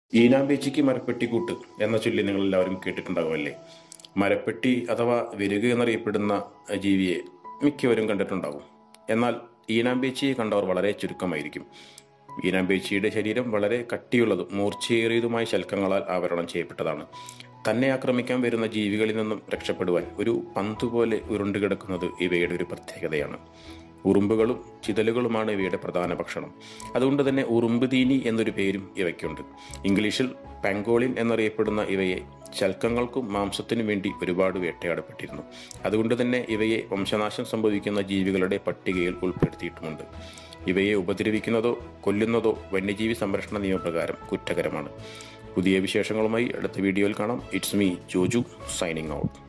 ഈനാമ്പേച്ചിക്ക് മരപ്പെട്ടിക്കൂട്ട് എന്ന ചൊല്ലി നിങ്ങൾ എല്ലാവരും കേട്ടിട്ടുണ്ടാകുമല്ലേ? മരപ്പെട്ടി അഥവാ വിരുക എന്നറിയപ്പെടുന്ന ജീവിയെ മിക്കവരും കണ്ടിട്ടുണ്ടാകും. എന്നാൽ ഈനാമ്പേച്ചിയെ കണ്ടവർ വളരെ ചുരുക്കമായിരിക്കും. ഈനാമ്പേച്ചിയുടെ ശരീരം വളരെ കട്ടിയുള്ളതും മൂർച്ചയേറിയതുമായ ശൽക്കങ്ങളാൽ ആവരണം ചെയ്യപ്പെട്ടതാണ്. തന്നെ ആക്രമിക്കാൻ വരുന്ന ജീവികളിൽ നിന്നും രക്ഷപ്പെടുവാൻ ഒരു പന്തുപോലെ ഉരുണ്ടുകിടക്കുന്നത് ഇവയുടെ ഒരു പ്രത്യേകതയാണ്. ഉറുമ്പുകളും ചിതലുകളുമാണ് ഇവയുടെ പ്രധാന ഭക്ഷണം. അതുകൊണ്ട് തന്നെ ഉറുമ്പ് തീനി എന്നൊരു പേരും ഇവയ്ക്കുണ്ട്. ഇംഗ്ലീഷിൽ പാങ്കോളിൻ എന്നറിയപ്പെടുന്ന ഇവയെ ശൽക്കങ്ങൾക്കും മാംസത്തിനും വേണ്ടി ഒരുപാട് വേട്ടയാടപ്പെട്ടിരുന്നു. അതുകൊണ്ട് തന്നെ ഇവയെ വംശനാശം സംഭവിക്കുന്ന ജീവികളുടെ പട്ടികയിൽ ഉൾപ്പെടുത്തിയിട്ടുമുണ്ട്. ഇവയെ ഉപദ്രവിക്കുന്നതോ കൊല്ലുന്നതോ വന്യജീവി സംരക്ഷണ നിയമപ്രകാരം കുറ്റകരമാണ്. പുതിയ വിശേഷങ്ങളുമായി അടുത്ത വീഡിയോയിൽ കാണാം. It's me Joju signing out.